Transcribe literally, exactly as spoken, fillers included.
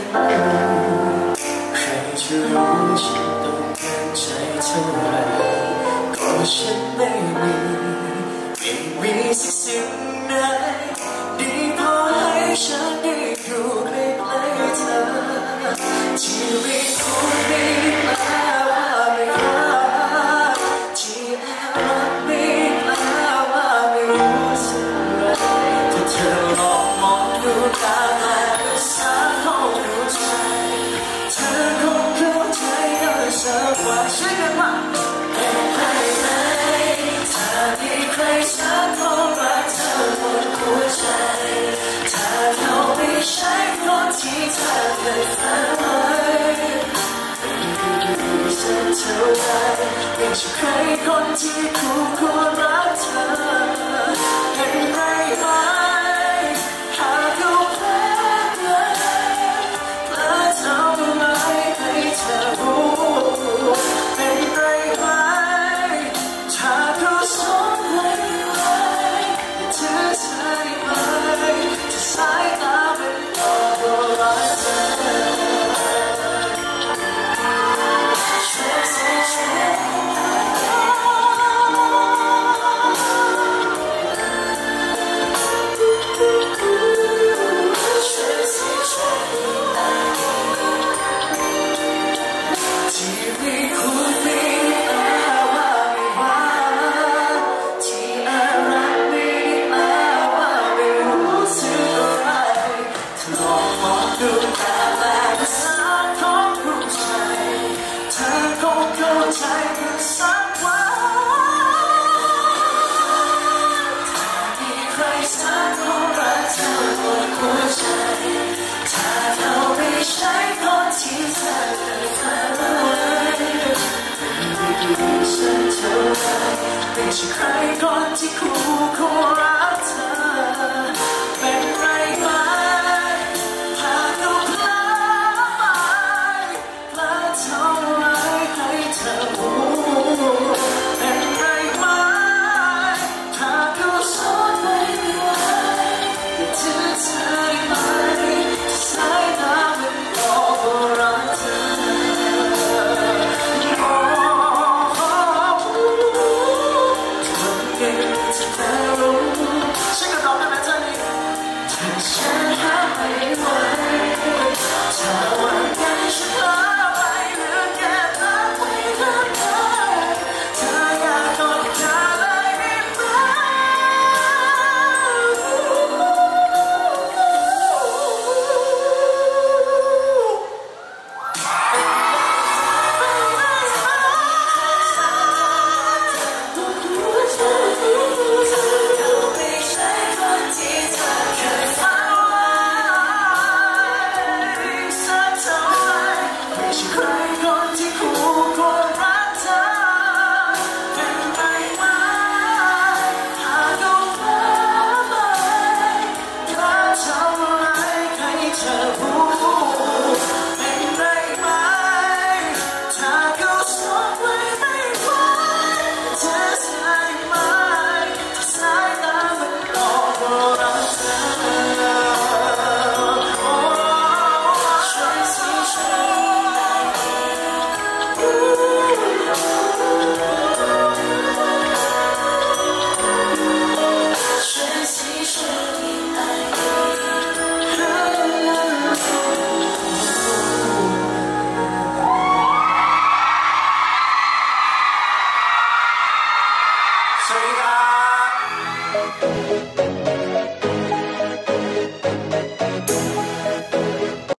ใครจะรู้ฉันต้องการใจเท่าไรก็ฉันไม่มีไม่มีสักสิ่งใดดีพอให้ฉันได้อยู่ใกล้ๆเธอชีวิตคุณมีแปลว่าไม่รักที่แอบรักมีแปลว่าไม่รู้สึกอะไรถ้าเธอลองมองดูตาแลภาษาของหัวใจเธอคงเข้าใจกันสักวันใช่กันว่าเป็นใครไหมถ้ามีใครสักคนรักเธอหมดหัวใจถ้าเขาไม่ใช่คนที่เธอเคยฝันไว้ฉันเท่าไรไม่ใช่ใครคนที่คู่ควรรักเธอเป็นไรไหมหากเขาแพ้เลยและเท่าไรให้เธอรู้เป็นไรไหมถ้าเขาสอนให้ไว้เธอใช่ไหมจะสายตาเป็นต่อตัวรักเธอไม่ใช่ใครคนที่คู่ควรรักเธอเป็นไรไหมหากเขาพลาดไปพลาดเท่าไรให้เธอรู้เป็นไรไหมหากเขาสอนไว้ไว้เธอเธอไหมสายตาเป็นบอกว่ารักเธอฉันก็ตอบได้ไหมเธอนี่เธอใช่